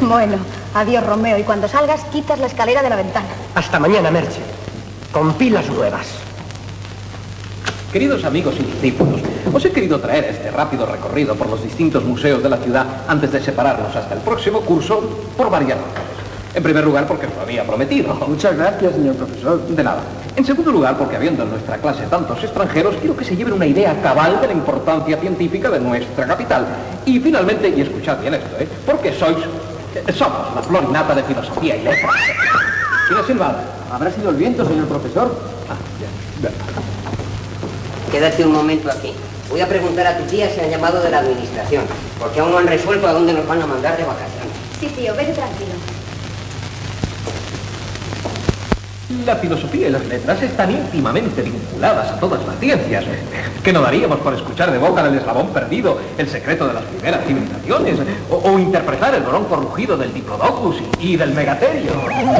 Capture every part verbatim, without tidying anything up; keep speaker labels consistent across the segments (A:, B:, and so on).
A: Bueno, adiós, Romeo. Y cuando salgas, quitas la escalera de la ventana.
B: Hasta mañana, Merche. Con pilas nuevas.
C: Queridos amigos y discípulos, os he querido traer este rápido recorrido por los distintos museos de la ciudad antes de separarnos hasta el próximo curso por varias razones. En primer lugar, porque os lo había prometido.
D: Muchas gracias, señor profesor.
C: De nada. En segundo lugar, porque habiendo en nuestra clase tantos extranjeros, quiero que se lleven una idea cabal de la importancia científica de nuestra capital. Y finalmente, y escuchad bien esto, ¿eh? Porque sois, eh, somos la flor innata de filosofía y letras. ¿Quién ha silbado?
D: Habrá sido el viento, señor profesor.
C: Ah, ya.
E: Quédate un momento aquí. Voy a preguntar a tu tía si han llamado de la administración, porque aún no han resuelto a dónde nos van a mandar de vacaciones.
A: Sí, tío, vete tranquilo.
C: La filosofía y las letras están íntimamente vinculadas a todas las ciencias. ¿Qué no daríamos por escuchar de boca del eslabón perdido el secreto de las primeras civilizaciones? O, o interpretar el bronco rugido del diplodocus y, y del megaterio.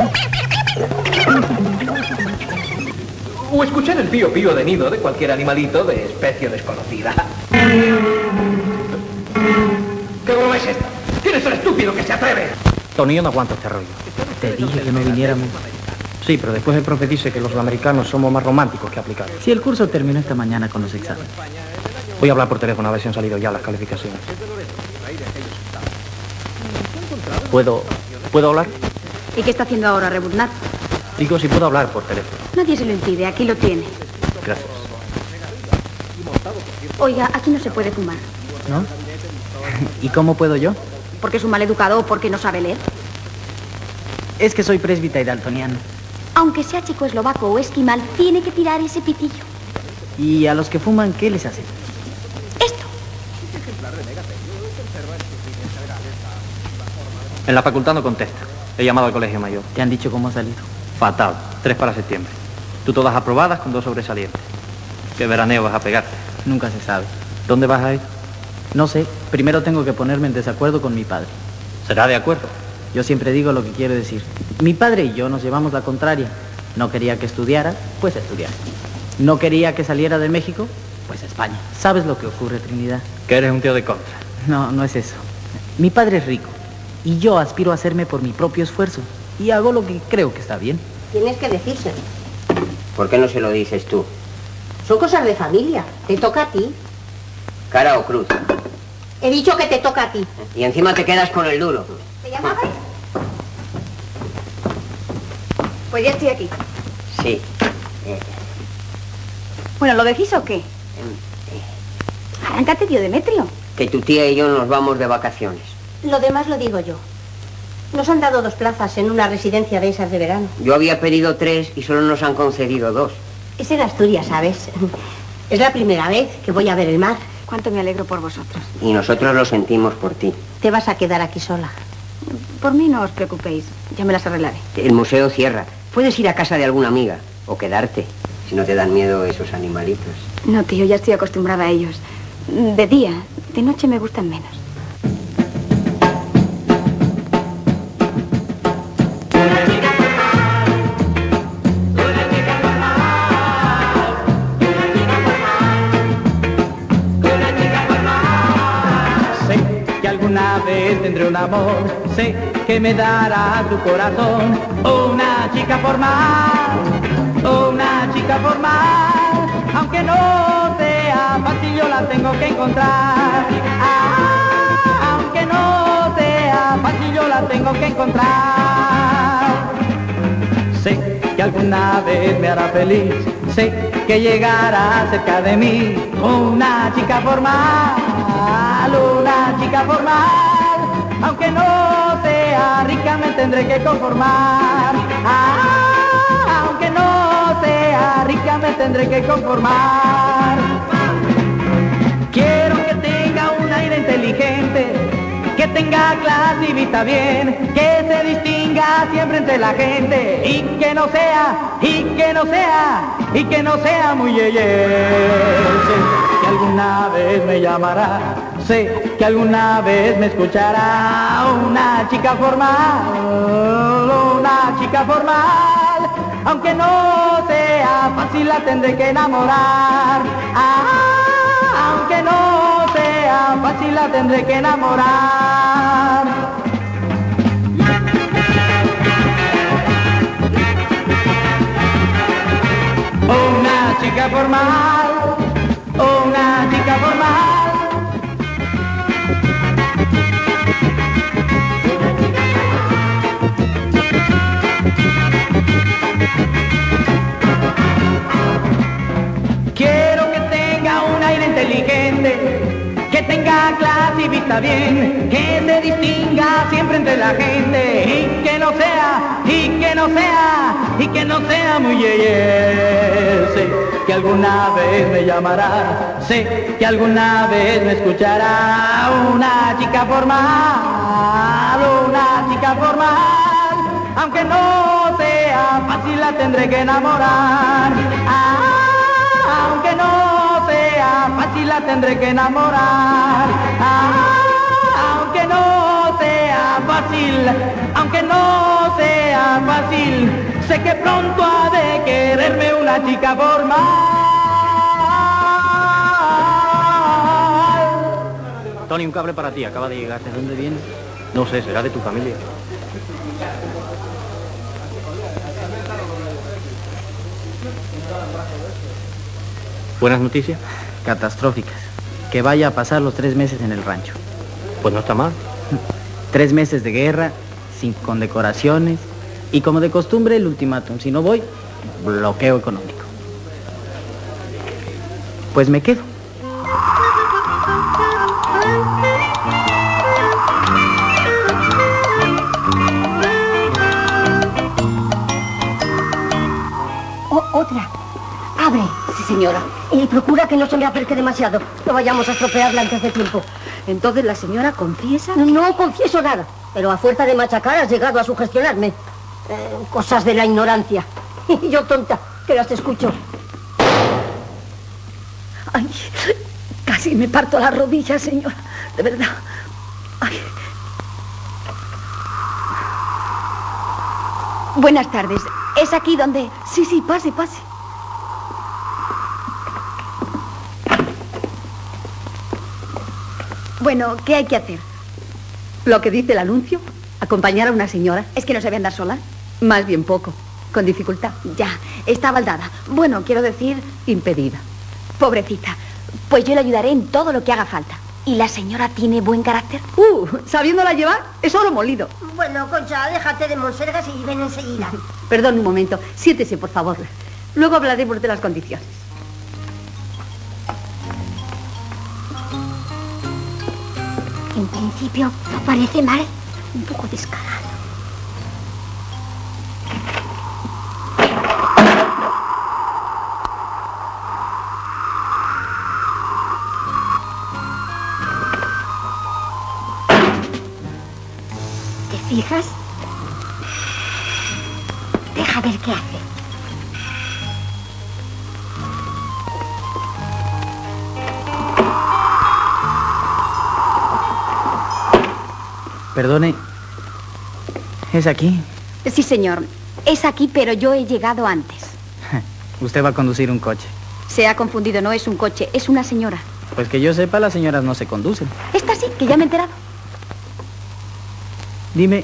C: O escuchar el pío pío de nido de cualquier animalito de especie desconocida. ¿Qué broma es esta? ¿Quién es el estúpido que se atreve?
B: Tony, yo no aguanto este rollo. Te dije que no viniéramos. Sí, pero después el profe dice que los americanos somos más románticos que aplicados.
F: Si el curso terminó esta mañana con los exámenes.
B: Voy a hablar por teléfono a ver si han salido ya las calificaciones. ¿Puedo... ¿Puedo hablar?
A: ¿Y qué está haciendo ahora, rebuznat?
B: Digo, si puedo hablar por teléfono.
A: Nadie se lo impide, aquí lo tiene.
B: Gracias.
A: Oiga, aquí no se puede fumar.
F: ¿No? ¿Y cómo puedo yo?
A: ¿Porque es un mal educado o porque no sabe leer?
F: Es que soy presbítero y daltoniano.
A: Aunque sea checoslovaco o esquimal, tiene que tirar ese pitillo.
F: ¿Y a los que fuman qué les hacen?
A: Esto.
B: En la facultad no contesta. He llamado al colegio mayor.
F: ¿Te han dicho cómo ha salido?
B: Fatal. Tres para septiembre. Tú todas aprobadas con dos sobresalientes. ¿Qué veraneo vas a pegarte?
F: Nunca se sabe.
B: ¿Dónde vas a ir?
F: No sé. Primero tengo que ponerme en desacuerdo con mi padre.
B: ¿Será de acuerdo?
F: Yo siempre digo lo que quiero decir. Mi padre y yo nos llevamos la contraria. No quería que estudiara, pues estudiara. No quería que saliera de México, pues a España. ¿Sabes lo que ocurre, Trinidad?
B: Que eres un tío de contra.
F: No, no es eso. Mi padre es rico y yo aspiro a hacerme por mi propio esfuerzo y hago lo que creo que está bien.
E: Tienes que decírselo. ¿Por qué no se lo dices tú? Son cosas de familia. Te toca a ti. ¿Cara o cruz? He dicho que te toca a ti. Y encima te quedas con el duro.
A: ¿Te llamabas? Pues ya estoy aquí.
E: Sí. Eh,
A: Bueno, ¿lo decís o qué?
E: eh, eh,
A: Arráncate, tío Demetrio.
E: que tu tía y yo nos vamos de vacaciones.
G: Lo demás lo digo yo. Nos han dado dos plazas en una residencia de esas de verano.
E: Yo había pedido tres y solo nos han concedido dos.
G: Es en Asturias, ¿sabes? Es la primera vez que voy a ver el mar.
A: Cuánto me alegro por vosotros.
E: Y nosotros lo sentimos por ti.
G: Te vas a quedar aquí sola.
A: Por mí no os preocupéis, ya me las arreglaré.
E: El museo cierra. Puedes ir a casa de alguna amiga o quedarte, si no te dan miedo esos animalitos.
A: No, tío, ya estoy acostumbrada a ellos. De día, de noche me gustan menos.
F: Alguna vez tendré un amor, sé que me dará tu corazón. Una chica formal, una chica formal, aunque no sea fácil yo la tengo que encontrar. Ah, aunque no sea fácil yo la tengo que encontrar. Sé que alguna vez me hará feliz, sé que llegará cerca de mí. Una chica formal, una chica formal, aunque no sea rica me tendré que conformar. Ah, aunque no sea rica me tendré que conformar. Quiero que tenga un aire inteligente, que tenga clase y vista bien, que se distinga siempre entre la gente y que no sea, y que no sea, y que no sea muy yeye. Sé que alguna vez me llamará, sé que alguna vez me escuchará. Una chica formal, una chica formal, aunque no sea fácil la tendré que enamorar. Ah, aunque no sea fácil la tendré que enamorar. chica formal, una chica formal. Quiero que tenga un aire inteligente, que tenga clase y vista bien, que se distinga siempre entre la gente, y que no sea, y que no sea, y que no sea muy yeye. Sé que alguna vez me llamará, sé que alguna vez me escuchará, una chica formal, una chica formal, aunque no sea fácil la tendré que enamorar. Ah, aunque no sea fácil la tendré que enamorar. Ah, aunque no sea fácil, aunque no sea fácil, sé que pronto ha de quererme una chica formal.
B: Tony, un cable para ti, acaba de llegar. ¿De dónde viene? No sé, será de tu familia. ¿Buenas noticias?
H: Catastróficas. Que vaya a pasar los tres meses en el rancho.
B: Pues no está mal.
H: Tres meses de guerra, sin condecoraciones, y como de costumbre el ultimátum. Si no voy, bloqueo económico. Pues me quedo.
G: Oh, otra. Abre.
A: Sí, señora.
G: Y procura que no se me acerque demasiado. No vayamos a estropearla antes de tiempo.
A: Entonces la señora confiesa...
G: No, no confieso nada, pero a fuerza de machacar has llegado a sugestionarme. Eh, cosas de la ignorancia. Y yo tonta, que las escucho.
A: Ay, casi me parto las rodillas, señora. De verdad. Ay. Buenas tardes. ¿Es aquí donde...? Sí, sí, pase, pase. Bueno, ¿qué hay que hacer?
I: Lo que dice el anuncio, acompañar a una señora.
A: ¿Es que no sabe andar sola?
I: Más bien poco, con dificultad.
A: Ya, está baldada. Bueno, quiero decir...
I: Impedida.
A: Pobrecita. Pues yo le ayudaré en todo lo que haga falta. ¿Y la señora tiene buen carácter?
I: Uh, sabiéndola llevar, es oro molido.
G: Bueno, Concha, déjate de monsergas y ven enseguida.
I: Perdón un momento, siéntese, por favor. Luego hablaremos de las condiciones.
G: En principio no parece mal, un poco descarado. ¿Te fijas? Deja ver qué hace.
H: Perdone, ¿es aquí?
A: Sí, señor. Es aquí, pero yo he llegado antes.
H: Usted va a conducir un coche.
A: Se ha confundido, no es un coche, es una señora.
H: Pues que yo sepa, las señoras no se conducen.
A: Esta sí, que ya me he enterado.
H: Dime,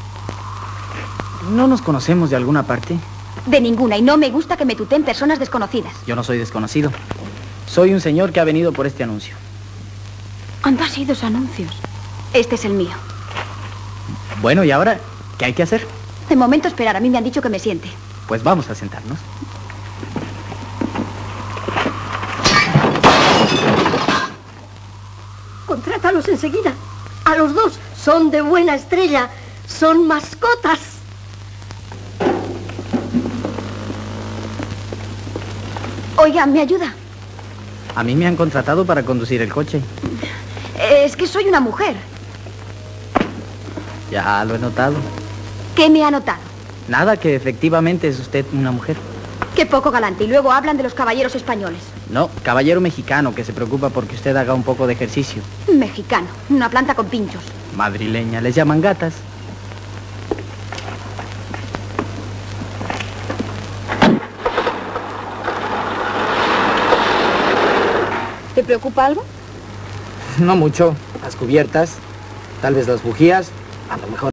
H: ¿no nos conocemos de alguna parte?
A: De ninguna, y no me gusta que me tuteen personas desconocidas.
H: Yo no soy desconocido. Soy un señor que ha venido por este anuncio.
A: Han sido esos anuncios. Este es el mío.
H: Bueno, ¿y ahora qué hay que hacer?
A: De momento esperar, a mí me han dicho que me siente.
H: Pues vamos a sentarnos.
G: Contrátalos enseguida. A los dos. Son de buena estrella. Son mascotas.
A: Oiga, ¿me ayuda?
H: A mí me han contratado para conducir el coche.
A: Es que soy una mujer.
H: Ya lo he notado.
A: ¿Qué me ha notado?
H: Nada, que efectivamente es usted una mujer.
A: Qué poco galante. Y luego hablan de los caballeros españoles.
H: No, caballero mexicano que se preocupa porque usted haga un poco de ejercicio.
A: Mexicano. Una planta con pinchos.
H: Madrileña, les llaman gatas.
A: ¿Te preocupa algo?
H: No mucho. Las cubiertas, tal vez las bujías, a lo mejor...